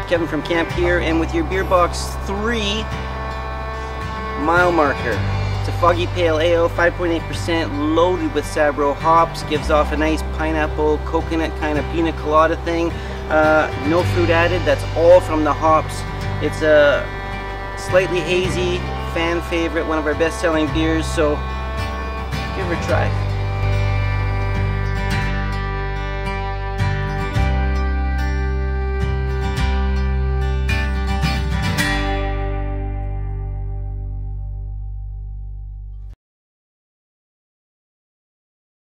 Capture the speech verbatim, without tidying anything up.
Kevin from Camp here, and with your Beer Box three mile marker. It's a foggy pale ale, five point eight percent, loaded with Sabro hops, gives off a nice pineapple, coconut kind of pina colada thing. Uh, no fruit added, that's all from the hops. It's a slightly hazy, fan favorite, one of our best selling beers, so give her a try.